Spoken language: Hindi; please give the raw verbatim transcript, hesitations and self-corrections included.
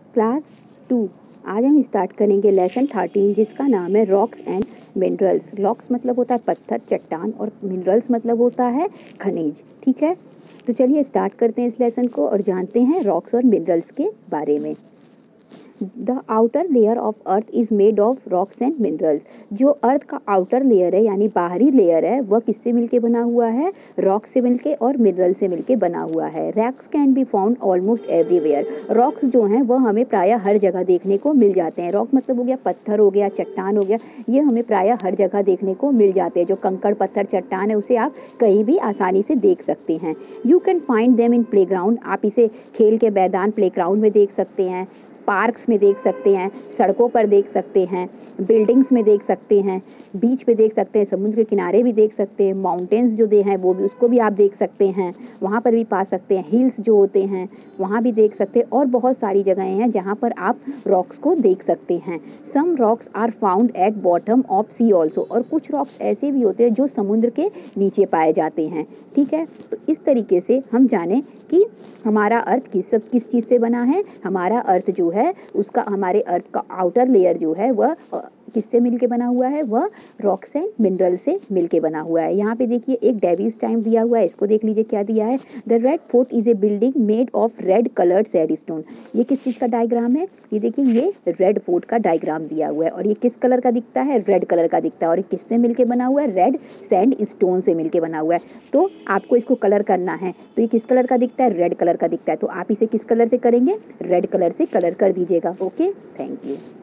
Class to. आज हम स्टार्ट करेंगे लेसन थर्टीन, जिसका नाम है रॉक्स एंड मिनरल्स। रॉक्स मतलब होता है पत्थर, चट्टान, और मिनरल्स मतलब होता है खनिज। ठीक है, तो चलिए स्टार्ट करते हैं इस लेसन को और जानते हैं रॉक्स और मिनरल्स के बारे में। The outer layer of earth is made of rocks and minerals. जो अर्थ का आउटर लेयर है यानी बाहरी लेयर है वह किससे मिलके बना हुआ है? रॉक से मिलके और मिनरल से मिलके बना हुआ है। Rocks can be found almost everywhere. Rocks जो हैं वह हमें प्रायः हर जगह देखने को मिल जाते हैं। रॉक मतलब हो गया पत्थर, हो गया चट्टान, हो गया, ये हमें प्रायः हर जगह देखने को मिल जाते हैं। जो कंकड़ पत्थर चट्टान है उसे आप कहीं भी आसानी से देख सकते हैं। You can find them in playground. आप इसे खेल के मैदान प्ले ग्राउंड में देख सकते हैं, पार्क्स में देख सकते हैं, सड़कों पर देख सकते हैं, बिल्डिंग्स में देख सकते हैं, बीच पे देख सकते हैं, समुद्र के किनारे भी देख सकते हैं, माउंटेन्स जो दे हैं वो भी, उसको भी आप देख सकते हैं, वहाँ पर भी पा सकते हैं। हिल्स जो होते हैं वहाँ भी देख सकते हैं, और बहुत सारी जगहें हैं जहाँ पर आप रॉक्स को देख सकते हैं। Some rocks are found at bottom of sea also. और कुछ रॉक्स ऐसे भी होते हैं जो समुद्र के नीचे पाए जाते हैं। ठीक है, तो इस तरीके से हम जाने कि हमारा अर्थ किस सब किस चीज़ से बना है। हमारा अर्थ जो है उसका, हमारे अर्थ का आउटर लेयर जो है वह किससे मिलके बना हुआ है? वह रॉक्स एंड मिनरल से मिलके बना हुआ है। यहाँ पे देखिए एक डेविस टाइम दिया हुआ है, इसको देख लीजिए क्या दिया है। The Red Fort is a building made of red coloured sandstone. ये किस चीज़ का डायग्राम है? ये देखिए, ये रेड फोर्ट का डायग्राम दिया हुआ है, और ये किस कलर का दिखता है? रेड कलर का दिखता है। और ये किससे मिलके बना हुआ है? रेड सैंड स्टोन से मिलके बना हुआ है। तो आपको इसको कलर करना है, तो ये किस कलर का दिखता है? रेड कलर का दिखता है। तो आप इसे किस कलर से करेंगे? रेड कलर से कलर कर दीजिएगा। Okay, thank you.